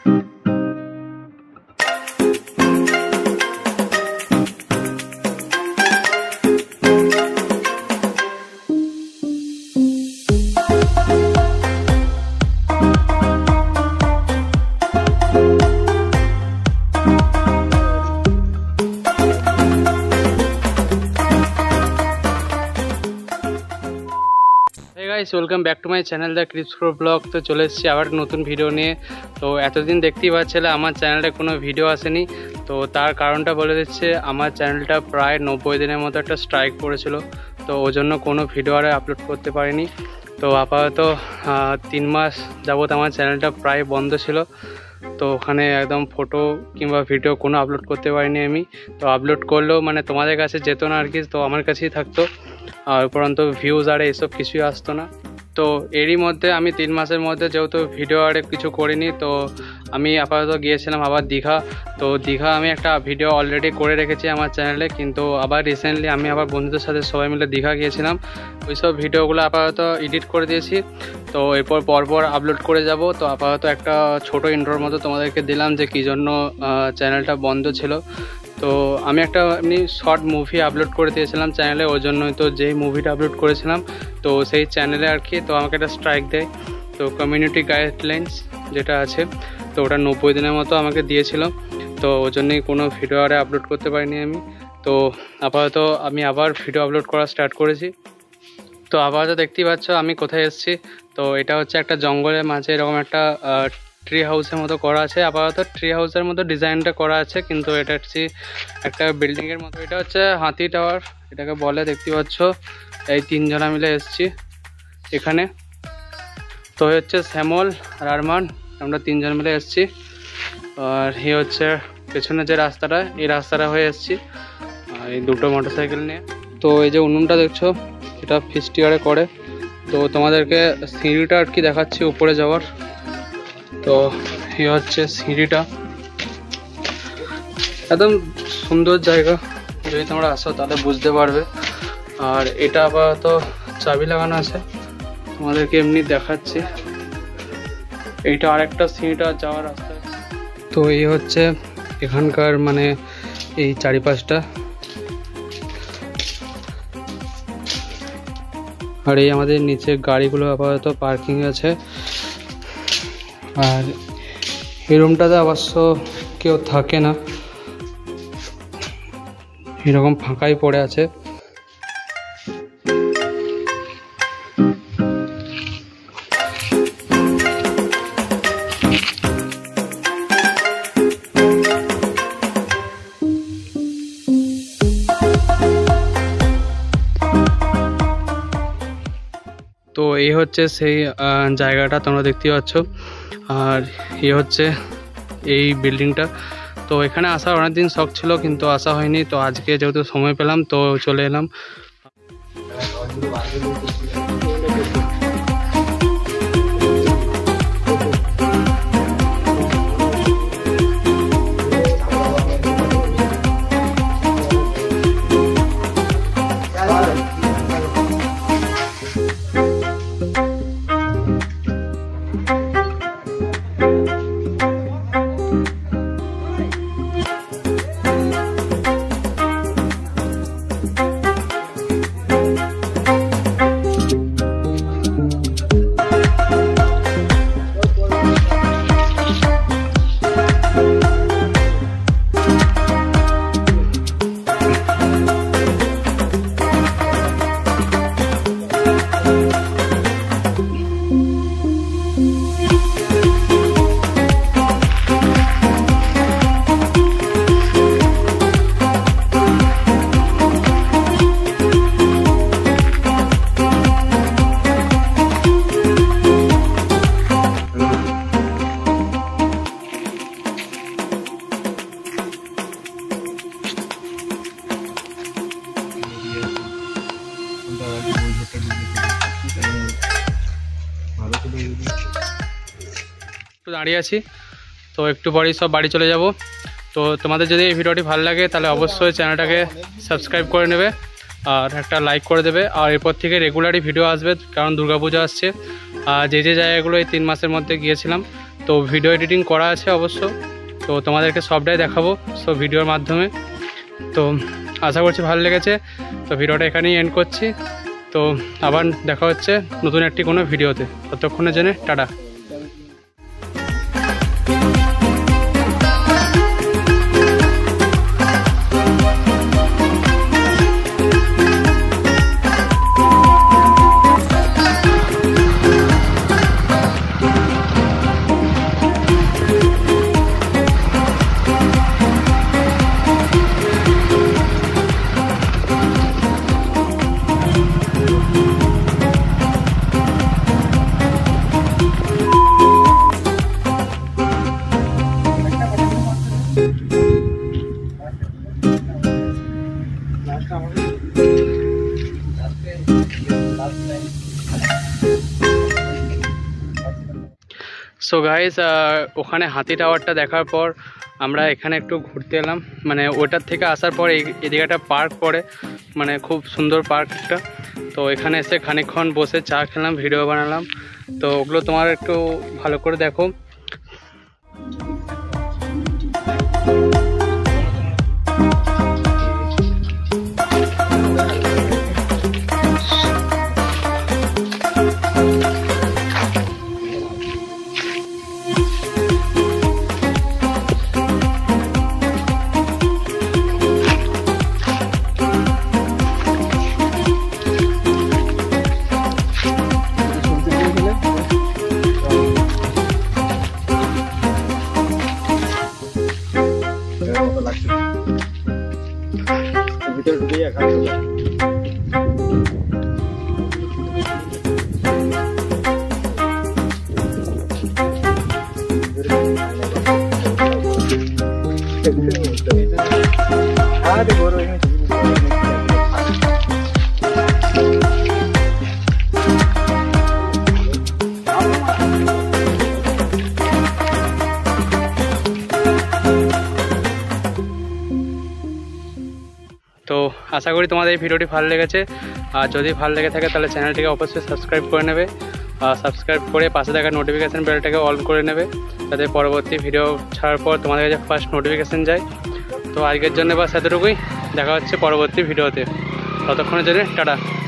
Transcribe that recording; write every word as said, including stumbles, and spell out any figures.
Welcome back to my channel the ক্রিপসক্রোভ্লগ। তো চলে এসেছি আবার নতুন ভিডিও নিয়ে। তো এতদিন দেখতেই পাচ্ছিলে আমার চ্যানেলে কোনো ভিডিও আসেনি, তো তার কারণটা বলে দিচ্ছে, আমার চ্যানেলটা প্রায় নব্বই দিনের মতো একটা স্ট্রাইক পড়েছিল, তো ওই জন্য কোনো ভিডিও আর আপলোড করতে পারিনি। তো আপাতত তিন মাস যাবত আমার চ্যানেলটা প্রায় বন্ধ ছিল, তো ওখানে একদম ফটো কিংবা ভিডিও কোনো আপলোড করতে পারিনি আমি। তো আপলোড করলেও মানে তোমাদের কাছে যেত না আর কি, তো আমার কাছেই থাকতো, আর উপরন্ত ভিউজ আর এইসব কিছুই আসতো না। তো এরই মধ্যে আমি তিন মাসের মধ্যে যেহেতু ভিডিও আর কিছু করিনি, তো আমি আপাতত গিয়েছিলাম আবার দীঘা। তো দীঘা আমি একটা ভিডিও অলরেডি করে রেখেছি আমার চ্যানেলে, কিন্তু আবার রিসেন্টলি আমি আবার বন্ধুদের সাথে সবাই মিলে দীঘা গিয়েছিলাম, ওই সব ভিডিওগুলো আপাতত এডিট করে দিয়েছি। তো এরপর পরপর আপলোড করে যাব। তো আপাতত একটা ছোটো ইন্ট্রোর মতো তোমাদেরকে দিলাম যে কী জন্য চ্যানেলটা বন্ধ ছিল। তো আমি একটা এমনি শর্ট মুভি আপলোড করে দিয়েছিলাম চ্যানেলে, ওই জন্যই তো যেই মুভিটা আপলোড করেছিলাম তো সেই চ্যানেলে আর কি, তো আমাকে একটা স্ট্রাইক দেয়। তো কমিউনিটি গাইডলাইন্স যেটা আছে, তো ওটা নব্বই দিনের মতো আমাকে দিয়েছিল, তো ওই জন্যই কোনো ভিডিও আরে আপলোড করতে পারিনি আমি। তো আপাতত আমি আবার ভিডিও আপলোড করা স্টার্ট করেছি। তো আপাতত দেখতেই পাচ্ছ আমি কোথায় এসেছি। তো এটা হচ্ছে একটা জঙ্গলের মাঝে এরকম একটা ট্রি হাউসের মতো করা আছে। আপাতত ট্রি হাউসের মতো ডিজাইনটা করা আছে, কিন্তু এটা হচ্ছে একটা বিল্ডিংয়ের মতো। এটা হচ্ছে হাতি টাওয়ার এটাকে বলে, দেখতে পাচ্ছ। এই তিনজনা মিলে এসেছি এখানে। তো হচ্ছে শ্যামল আর আরমান, আমরা তিনজন মিলে এসেছি। আর এই হচ্ছে পেছনে যে রাস্তাটা, এই রাস্তাটা হয়ে এসেছি এই দুটো মোটরসাইকেল নিয়ে। তো এই যে উনুনটা দেখছো, এটা ফিস্টিয়ারে করে। তো তোমাদেরকে সিঁড়িটা আর কি দেখাচ্ছি উপরে যাওয়ার। তো এই হচ্ছে সিঁড়িটা, একদম সুন্দর জায়গা, যদি তোমরা আসো তাহলে বুঝতে পারবে। আর এটা আপাতত চাবি লাগানো আছে, তোমাদেরকে এমনি দেখাচ্ছি। এইটা আরেকটা সিঁড়িটা যাওয়ার রাস্তা। তো এই হচ্ছে এখানকার মানে এই চারিপাশটা, আর এই আমাদের নিচে গাড়িগুলো আপাতত পার্কিং আছে। আর এই রুমটাতে অবশ্য কেউ থাকে না, এরকম ফাঁকাই পড়ে আছে। তো এই হচ্ছে সেই জায়গাটা তোমরা দেখতে পাচ্ছ, আর এই হচ্ছে এই বিল্ডিংটা। তো এখানে আসার অনেকদিন শখ ছিল, কিন্তু আসা হয়নি। তো আজকে যেহেতু সময় পেলাম তো চলে এলাম। দাঁড়িয়ে আছি, তো একটু পরেই সব বাড়ি চলে যাব। তো তোমাদের যদি এই ভিডিওটি ভালো লাগে তাহলে অবশ্যই চ্যানেলটাকে সাবস্ক্রাইব করে নেবে আর একটা লাইক করে দেবে। আর এরপর থেকে রেগুলারই ভিডিও আসবে, কারণ দুর্গাপূজা আসছে। আর যে যে জায়গাগুলো এই তিন মাসের মধ্যে গিয়েছিলাম তো ভিডিও এডিটিং করা আছে অবশ্য, তো তোমাদেরকে সবটাই দেখাবো সো ভিডিওর মাধ্যমে। তো আশা করছি ভালো লেগেছে। তো ভিডিওটা এখানেই এন্ড করছি। তো আবার দেখা হচ্ছে নতুন একটি কোনো ভিডিওতে, ততক্ষণের জন্য টাটা। সো গাইস, ওখানে হাতি টাওয়ারটা দেখার পর আমরা এখানে একটু ঘুরতে এলাম। মানে ওটার থেকে আসার পর এই জায়গাটা পার্ক পড়ে, মানে খুব সুন্দর পার্কটা। তো এখানে এসে খানিকক্ষণ বসে চা খেলাম, ভিডিও বানালাম। তো ওগুলো তোমার একটু ভালো করে দেখো। তো আশা করি তোমাদের এই ভিডিওটি ভালো লেগেছে। আর যদি ভালো লেগে থাকে তাহলে চ্যানেলটিকে অবশ্যই সাবস্ক্রাইব করে নেবে। আর সাবস্ক্রাইব করে পাশে থাকা নোটিফিকেশান বেলটাকে অন করে নেবে, যাতে পরবর্তী ভিডিও ছাড়ার পর তোমাদের কাছে ফার্স্ট নোটিফিকেশান যায়। তো আজকের জন্য বাস এতটুকুই, দেখা হচ্ছে পরবর্তী ভিডিওতে, ততক্ষণের জন্য টাটা।